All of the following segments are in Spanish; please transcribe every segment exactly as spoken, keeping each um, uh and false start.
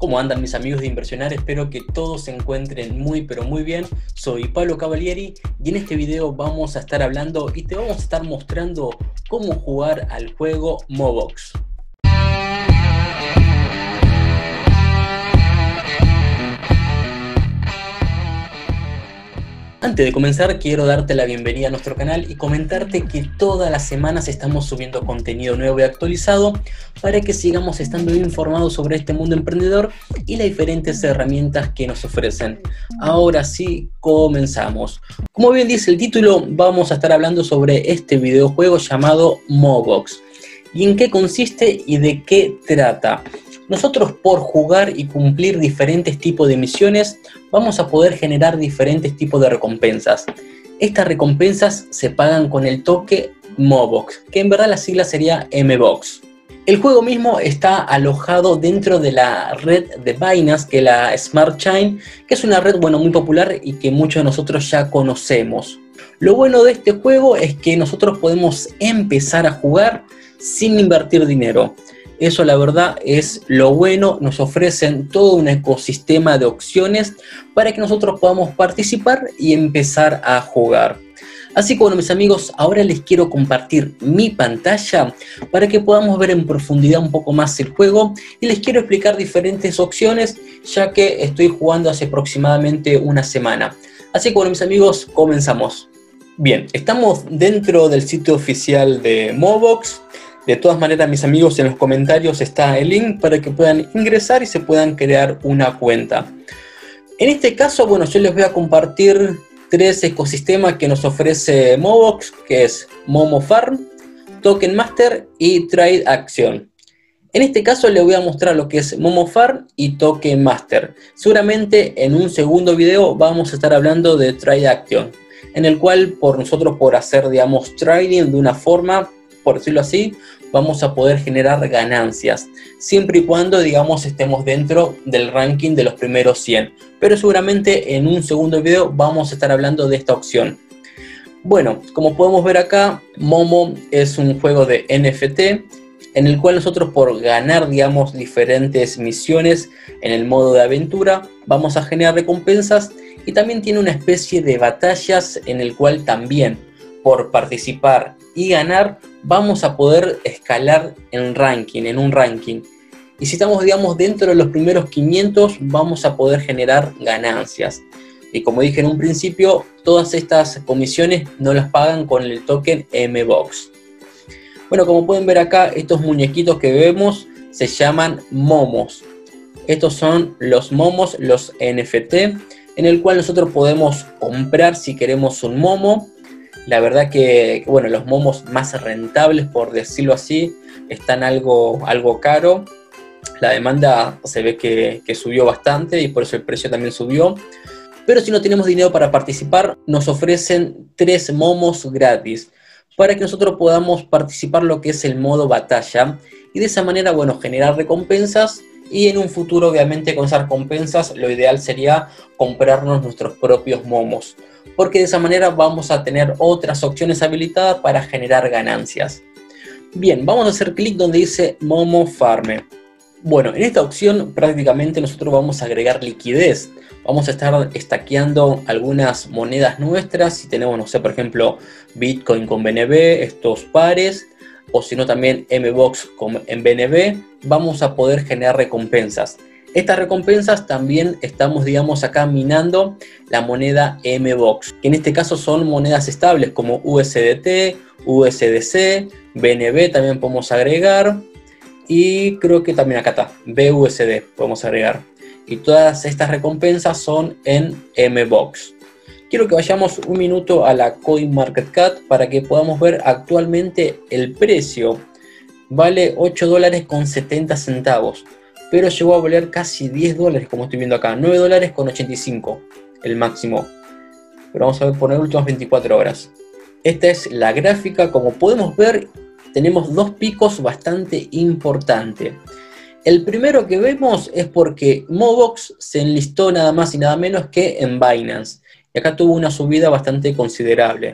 ¿Cómo andan mis amigos de Inversionar? Espero que todos se encuentren muy pero muy bien. Soy Pablo Cavalieri y en este video vamos a estar hablando y te vamos a estar mostrando cómo jugar al juego Mobox. Antes de comenzar, quiero darte la bienvenida a nuestro canal y comentarte que todas las semanas estamos subiendo contenido nuevo y actualizado para que sigamos estando informados sobre este mundo emprendedor y las diferentes herramientas que nos ofrecen. Ahora sí, comenzamos. Como bien dice el título, vamos a estar hablando sobre este videojuego llamado Mobox. ¿Y en qué consiste y de qué trata? Nosotros, por jugar y cumplir diferentes tipos de misiones, vamos a poder generar diferentes tipos de recompensas. Estas recompensas se pagan con el toque Mobox, que en verdad la sigla sería M-Box. El juego mismo está alojado dentro de la red de Binance, que es la Smart Chain, que es una red bueno, muy popular y que muchos de nosotros ya conocemos. Lo bueno de este juego es que nosotros podemos empezar a jugar sin invertir dinero. Eso la verdad es lo bueno, nos ofrecen todo un ecosistema de opciones para que nosotros podamos participar y empezar a jugar. Así que bueno mis amigos, ahora les quiero compartir mi pantalla para que podamos ver en profundidad un poco más el juego y les quiero explicar diferentes opciones ya que estoy jugando hace aproximadamente una semana. Así que bueno mis amigos, comenzamos. Bien, estamos dentro del sitio oficial de Mobox. De todas maneras, mis amigos, en los comentarios está el link para que puedan ingresar y se puedan crear una cuenta. En este caso, bueno, yo les voy a compartir tres ecosistemas que nos ofrece Mobox, que es Momo Farm, Token Master y Trade Action. En este caso les voy a mostrar lo que es Momo Farm y Token Master. Seguramente en un segundo video vamos a estar hablando de Trade Action, en el cual por nosotros por hacer, digamos, trading de una forma, por decirlo así, vamos a poder generar ganancias, siempre y cuando, digamos, estemos dentro del ranking de los primeros cien. Pero seguramente en un segundo video vamos a estar hablando de esta opción. Bueno, como podemos ver acá, Momo es un juego de N F T, en el cual nosotros por ganar, digamos, diferentes misiones en el modo de aventura, vamos a generar recompensas y también tiene una especie de batallas en el cual también por participar y ganar vamos a poder escalar en ranking, en un ranking. Y si estamos, digamos, dentro de los primeros quinientos, vamos a poder generar ganancias. Y como dije en un principio, todas estas comisiones no las pagan con el token M-Box. Bueno, como pueden ver acá, estos muñequitos que vemos se llaman momos. Estos son los momos, los N F T, en el cual nosotros podemos comprar si queremos un momo. La verdad que, bueno, los momos más rentables, por decirlo así, están algo, algo caro. La demanda se ve que, que subió bastante y por eso el precio también subió. Pero si no tenemos dinero para participar, nos ofrecen tres momos gratis para que nosotros podamos participar lo que es el modo batalla y de esa manera, bueno, generar recompensas. Y en un futuro, obviamente, con esas recompensas, lo ideal sería comprarnos nuestros propios momos, porque de esa manera vamos a tener otras opciones habilitadas para generar ganancias. Bien, vamos a hacer clic donde dice Momo Farm. Bueno, en esta opción prácticamente nosotros vamos a agregar liquidez. Vamos a estar estaqueando algunas monedas nuestras. Si tenemos, no sé, por ejemplo, Bitcoin con B N B, estos pares, o si no también M-Box en B N B, vamos a poder generar recompensas. Estas recompensas también estamos, digamos, acá minando la moneda M-Box, que en este caso son monedas estables como U S D T, U S D C, B N B también podemos agregar y creo que también acá está, B U S D podemos agregar. Y todas estas recompensas son en M-Box. Quiero que vayamos un minuto a la CoinMarketCap para que podamos ver actualmente el precio. Vale ocho dólares con setenta centavos, pero llegó a valer casi diez dólares como estoy viendo acá, nueve dólares con ochenta y cinco el máximo. Pero vamos a ver por las últimas veinticuatro horas. Esta es la gráfica, como podemos ver tenemos dos picos bastante importantes. El primero que vemos es porque Mobox se enlistó nada más y nada menos que en Binance. Y acá tuvo una subida bastante considerable.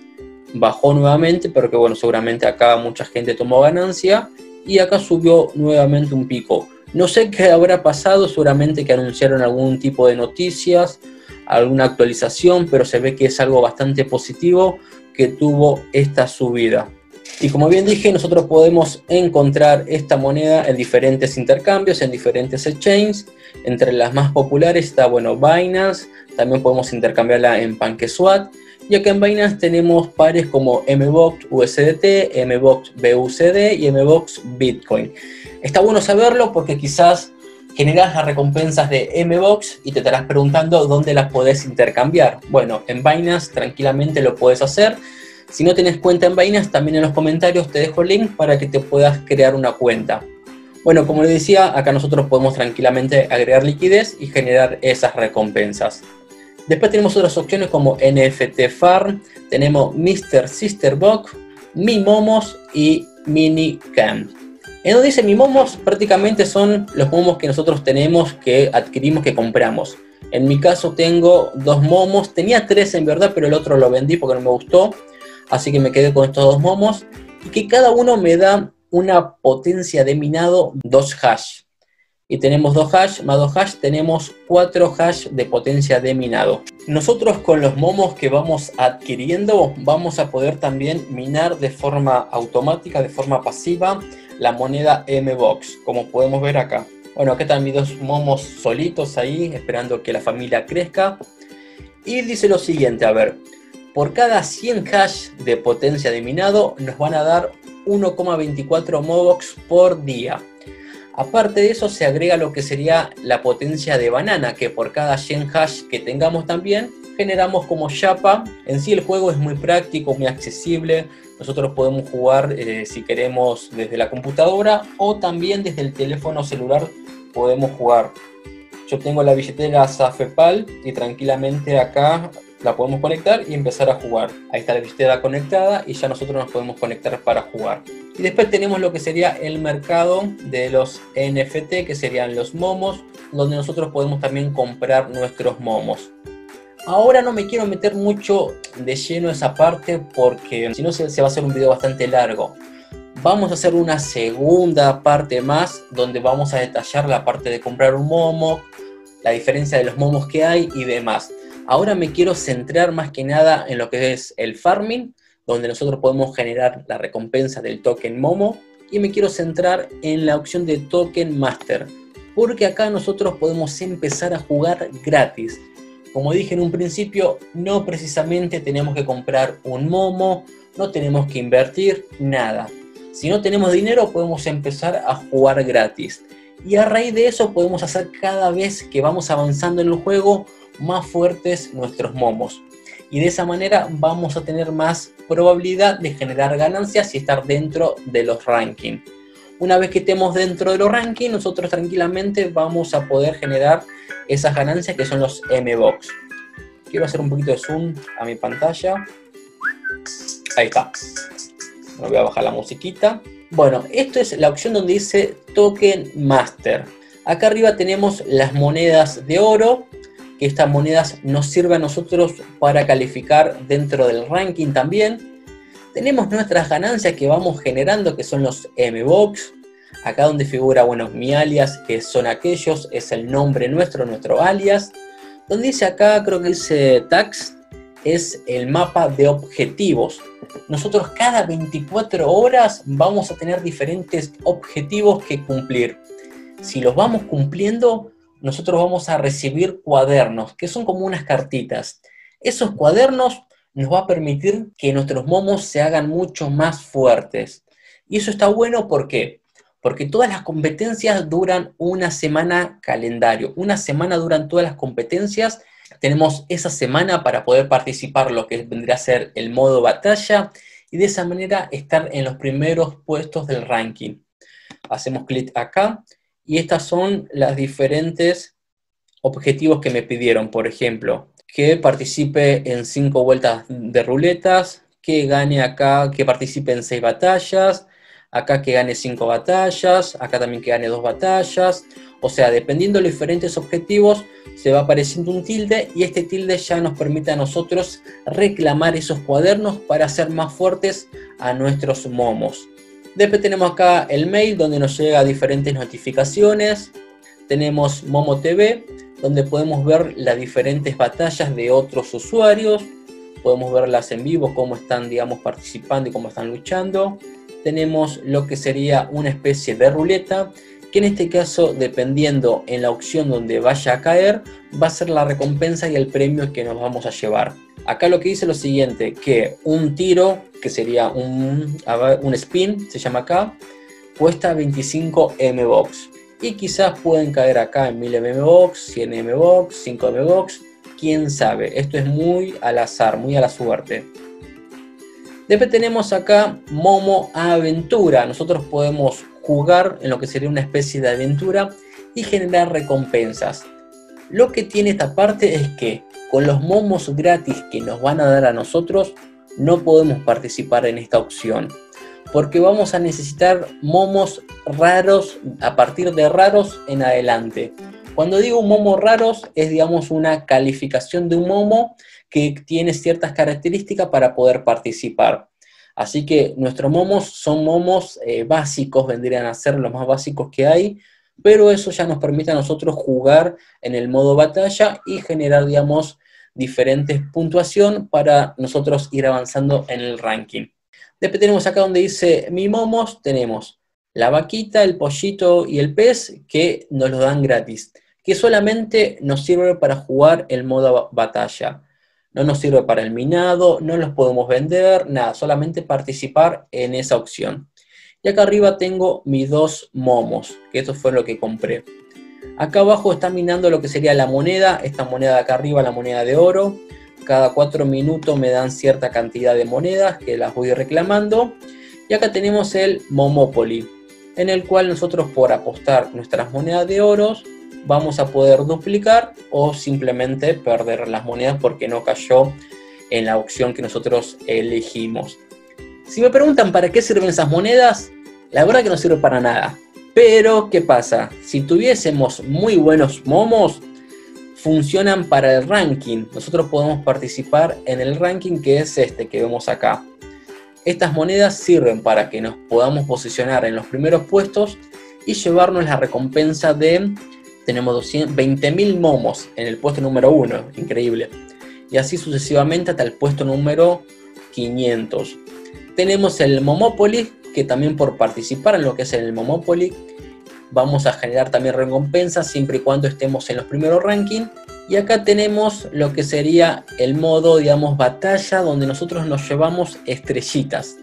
Bajó nuevamente, pero que bueno, seguramente acá mucha gente tomó ganancia. Y acá subió nuevamente un pico. No sé qué habrá pasado, seguramente que anunciaron algún tipo de noticias, alguna actualización, pero se ve que es algo bastante positivo que tuvo esta subida. Y como bien dije, nosotros podemos encontrar esta moneda en diferentes intercambios, en diferentes exchanges. Entre las más populares está, bueno, Binance, también podemos intercambiarla en PancakeSwap. Y acá en Binance tenemos pares como M BOX U S D T, M BOX B U C D y M BOX Bitcoin. Está bueno saberlo porque quizás generas las recompensas de M BOX y te estarás preguntando dónde las podés intercambiar. Bueno, en Binance tranquilamente lo puedes hacer. Si no tienes cuenta en Binance, también en los comentarios te dejo el link para que te puedas crear una cuenta. Bueno, como les decía, acá nosotros podemos tranquilamente agregar liquidez y generar esas recompensas. Después tenemos otras opciones como N F T Farm, tenemos mister Sisterbox, Mi Momos y Mini Camp. En donde dice Mi Momos, prácticamente son los momos que nosotros tenemos, que adquirimos, que compramos. En mi caso tengo dos momos, tenía tres en verdad, pero el otro lo vendí porque no me gustó. Así que me quedé con estos dos momos y que cada uno me da una potencia de minado dos hash. Y tenemos dos hash, más dos hash, tenemos cuatro hash de potencia de minado. Nosotros con los momos que vamos adquiriendo vamos a poder también minar de forma automática, de forma pasiva, la moneda M BOX, como podemos ver acá. Bueno, acá están mis dos momos solitos ahí, esperando que la familia crezca. Y dice lo siguiente, a ver. Por cada cien hash de potencia de minado nos van a dar uno coma veinticuatro mobox por día. Aparte de eso se agrega lo que sería la potencia de banana, que por cada cien hash que tengamos también generamos como chapa. En sí el juego es muy práctico, muy accesible. Nosotros podemos jugar eh, si queremos desde la computadora o también desde el teléfono celular podemos jugar. Yo tengo la billetera Safepal y tranquilamente acá la podemos conectar y empezar a jugar. Ahí está la billetera conectada y ya nosotros nos podemos conectar para jugar. Y después tenemos lo que sería el mercado de los N F T, que serían los momos, donde nosotros podemos también comprar nuestros momos. Ahora no me quiero meter mucho de lleno a esa parte porque si no se, se va a hacer un video bastante largo. Vamos a hacer una segunda parte más donde vamos a detallar la parte de comprar un momo, la diferencia de los momos que hay y demás. Ahora me quiero centrar más que nada en lo que es el farming, donde nosotros podemos generar la recompensa del token Momo, y me quiero centrar en la opción de token Master, porque acá nosotros podemos empezar a jugar gratis. Como dije en un principio, no precisamente tenemos que comprar un Momo, no tenemos que invertir nada. Si no tenemos dinero podemos empezar a jugar gratis. Y a raíz de eso podemos hacer cada vez que vamos avanzando en el juego más fuertes nuestros momos. Y de esa manera vamos a tener más probabilidad de generar ganancias y estar dentro de los rankings. Una vez que estemos dentro de los rankings, nosotros tranquilamente vamos a poder generar esas ganancias que son los M BOX. Quiero hacer un poquito de zoom a mi pantalla. Ahí está. Me voy a bajar la musiquita. Bueno, esto es la opción donde dice Token Master. Acá arriba tenemos las monedas de oro, que estas monedas nos sirven a nosotros para calificar dentro del ranking también. Tenemos nuestras ganancias que vamos generando, que son los M BOX. Acá donde figura, bueno, mi alias, que son aquellos, es el nombre nuestro, nuestro alias. Donde dice acá, creo que dice Tax, es el mapa de objetivos. Nosotros cada veinticuatro horas vamos a tener diferentes objetivos que cumplir. Si los vamos cumpliendo, nosotros vamos a recibir cuadernos, que son como unas cartitas. Esos cuadernos nos va a permitir que nuestros momos se hagan mucho más fuertes. Y eso está bueno, ¿por qué? Porque todas las competencias duran una semana calendario. Una semana duran todas las competencias. Tenemos esa semana para poder participar lo que vendría a ser el modo batalla y de esa manera estar en los primeros puestos del ranking. Hacemos clic acá y estas son las diferentes objetivos que me pidieron. Por ejemplo, que participe en cinco vueltas de ruletas, que gane acá, que participe en seis batallas, acá que gane cinco batallas, acá también que gane dos batallas. O sea, dependiendo de los diferentes objetivos, se va apareciendo un tilde y este tilde ya nos permite a nosotros reclamar esos cuadernos para hacer más fuertes a nuestros momos. Después tenemos acá el mail, donde nos llega diferentes notificaciones. Tenemos Momo T V, donde podemos ver las diferentes batallas de otros usuarios. Podemos verlas en vivo, cómo están, digamos, participando y cómo están luchando. Tenemos lo que sería una especie de ruleta, que en este caso, dependiendo en la opción donde vaya a caer, va a ser la recompensa y el premio que nos vamos a llevar. Acá lo que dice es lo siguiente, que un tiro, que sería un, un spin, se llama acá, cuesta veinticinco M-Box. Y quizás pueden caer acá en mil M-Box, cien M-Box, cinco M-Box, quién sabe. Esto es muy al azar, muy a la suerte. Después tenemos acá Momo Aventura. Nosotros podemos jugar en lo que sería una especie de aventura y generar recompensas. Lo que tiene esta parte es que con los momos gratis que nos van a dar a nosotros no podemos participar en esta opción, porque vamos a necesitar momos raros a partir de raros en adelante. Cuando digo momos raros es, digamos, una calificación de un momo que tiene ciertas características para poder participar. Así que nuestros momos son momos eh, básicos, vendrían a ser los más básicos que hay, pero eso ya nos permite a nosotros jugar en el modo batalla y generar, digamos, diferentes puntuación para nosotros ir avanzando en el ranking. Después tenemos acá donde dice mi momos, tenemos la vaquita, el pollito y el pez que nos lo dan gratis, que solamente nos sirve para jugar el modo batalla. No nos sirve para el minado, no los podemos vender, nada, solamente participar en esa opción. Y acá arriba tengo mis dos momos, que eso fue lo que compré. Acá abajo está minando lo que sería la moneda, esta moneda de acá arriba, la moneda de oro. Cada cuatro minutos me dan cierta cantidad de monedas que las voy reclamando. Y acá tenemos el Momopoly, en el cual nosotros por apostar nuestras monedas de oro vamos a poder duplicar o simplemente perder las monedas porque no cayó en la opción que nosotros elegimos. Si me preguntan para qué sirven esas monedas, la verdad que no sirve para nada. Pero, ¿qué pasa? Si tuviésemos muy buenos momos, funcionan para el ranking. Nosotros podemos participar en el ranking que es este que vemos acá. Estas monedas sirven para que nos podamos posicionar en los primeros puestos y llevarnos la recompensa de... Tenemos veinte mil momos en el puesto número uno, increíble. Y así sucesivamente hasta el puesto número quinientos. Tenemos el Momopoly, que también por participar en lo que es el Momopoly, vamos a generar también recompensas siempre y cuando estemos en los primeros rankings. Y acá tenemos lo que sería el modo, digamos, batalla, donde nosotros nos llevamos estrellitas.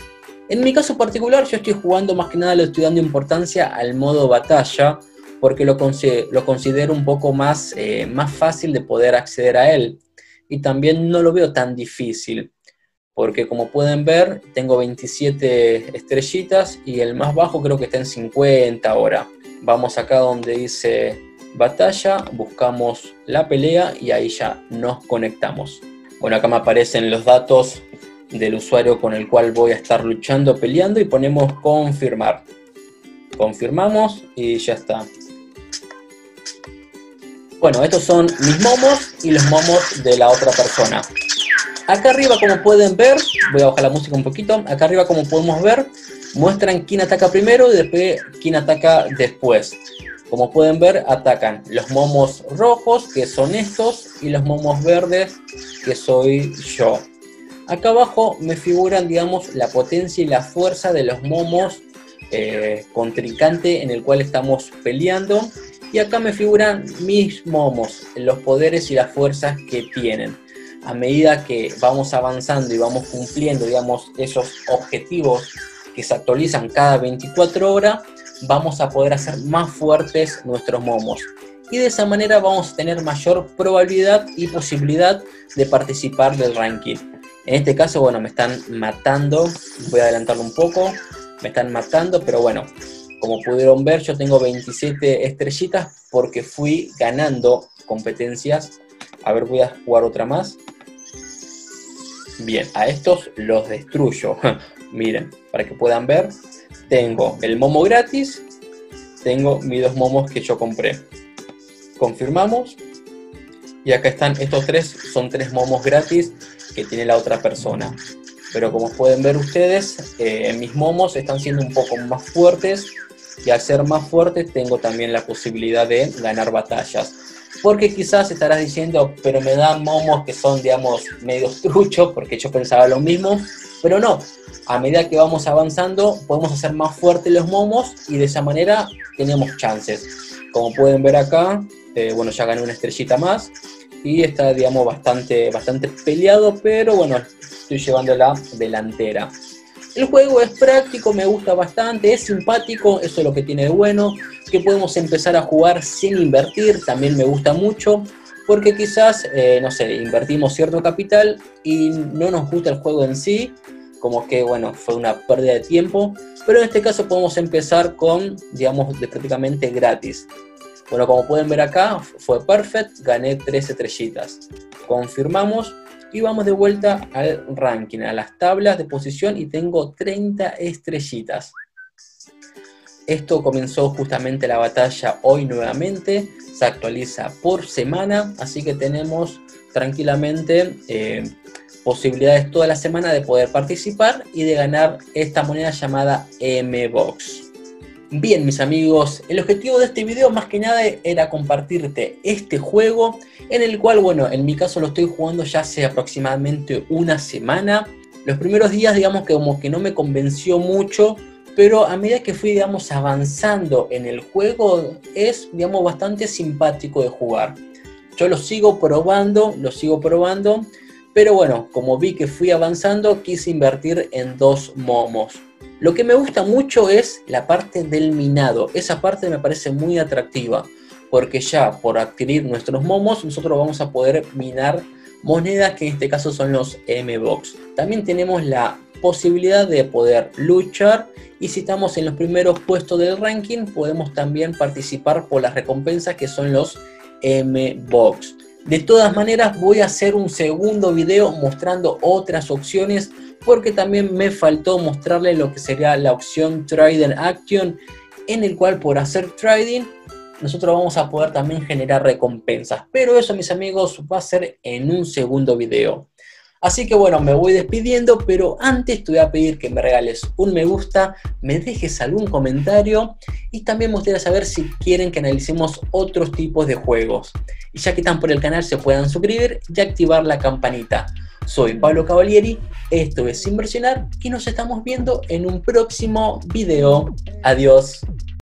En mi caso particular, yo estoy jugando más que nada, le estoy dando importancia al modo batalla, porque lo, lo considero un poco más, eh, más fácil de poder acceder a él. Y también no lo veo tan difícil, porque como pueden ver, tengo veintisiete estrellitas y el más bajo creo que está en cincuenta ahora. Vamos acá donde dice batalla, buscamos la pelea y ahí ya nos conectamos. Bueno, acá me aparecen los datos del usuario con el cual voy a estar luchando, peleando, y ponemos confirmar. Confirmamos y ya está. Bueno, estos son mis momos y los momos de la otra persona. Acá arriba, como pueden ver, voy a bajar la música un poquito. Acá arriba, como podemos ver, muestran quién ataca primero y después quién ataca después. Como pueden ver, atacan los momos rojos, que son estos, y los momos verdes, que soy yo. Acá abajo me figuran, digamos, la potencia y la fuerza de los momos eh, contrincante en el cual estamos peleando. Y acá me figuran mis momos, los poderes y las fuerzas que tienen. A medida que vamos avanzando y vamos cumpliendo, digamos, esos objetivos que se actualizan cada veinticuatro horas, vamos a poder hacer más fuertes nuestros momos. Y de esa manera vamos a tener mayor probabilidad y posibilidad de participar del ranking. En este caso, bueno, me están matando. Voy a adelantarlo un poco. Me están matando, pero bueno, como pudieron ver, yo tengo veintisiete estrellitas porque fui ganando competencias. A ver, voy a jugar otra más. Bien, a estos los destruyo. Miren, para que puedan ver, tengo el momo gratis, tengo mis dos momos que yo compré. Confirmamos. Y acá están estos tres, son tres momos gratis que tiene la otra persona. Pero como pueden ver ustedes, eh, mis momos están siendo un poco más fuertes, y al ser más fuertes tengo también la posibilidad de ganar batallas. Porque quizás estarás diciendo, pero me dan momos que son, digamos, medios truchos, porque yo pensaba lo mismo, pero no. A medida que vamos avanzando, podemos hacer más fuertes los momos y de esa manera tenemos chances. Como pueden ver acá, eh, bueno, ya gané una estrellita más y está, digamos, bastante, bastante peleado, pero bueno, estoy llevando la delantera. El juego es práctico, me gusta bastante, es simpático, eso es lo que tiene de bueno, que podemos empezar a jugar sin invertir, también me gusta mucho, porque quizás, eh, no sé, invertimos cierto capital y no nos gusta el juego en sí, como que, bueno, fue una pérdida de tiempo, pero en este caso podemos empezar con, digamos, de prácticamente gratis. Bueno, como pueden ver acá, fue perfect, gané tres estrellitas. Confirmamos. Y vamos de vuelta al ranking, a las tablas de posición y tengo treinta estrellitas. Esto comenzó justamente la batalla hoy nuevamente, se actualiza por semana, así que tenemos tranquilamente eh, posibilidades toda la semana de poder participar y de ganar esta moneda llamada M-Box. Bien, mis amigos, el objetivo de este video más que nada era compartirte este juego en el cual, bueno, en mi caso lo estoy jugando ya hace aproximadamente una semana. Los primeros días, digamos que como que no me convenció mucho, pero a medida que fui, digamos, avanzando en el juego, es, digamos, bastante simpático de jugar. Yo lo sigo probando, lo sigo probando, pero bueno, como vi que fui avanzando, quise invertir en dos momos. Lo que me gusta mucho es la parte del minado, esa parte me parece muy atractiva, porque ya por adquirir nuestros momos nosotros vamos a poder minar monedas que en este caso son los M-Box. También tenemos la posibilidad de poder luchar y si estamos en los primeros puestos del ranking podemos también participar por las recompensas que son los M-Box. De todas maneras voy a hacer un segundo video mostrando otras opciones porque también me faltó mostrarle lo que sería la opción Trading Action, en el cual por hacer trading nosotros vamos a poder también generar recompensas. Pero eso, mis amigos, va a ser en un segundo video. Así que bueno, me voy despidiendo, pero antes te voy a pedir que me regales un me gusta, me dejes algún comentario y también me gustaría saber si quieren que analicemos otros tipos de juegos. Y ya que están por el canal se puedan suscribir y activar la campanita. Soy Pablo Cavalieri, esto es Inversionar y nos estamos viendo en un próximo video. Adiós.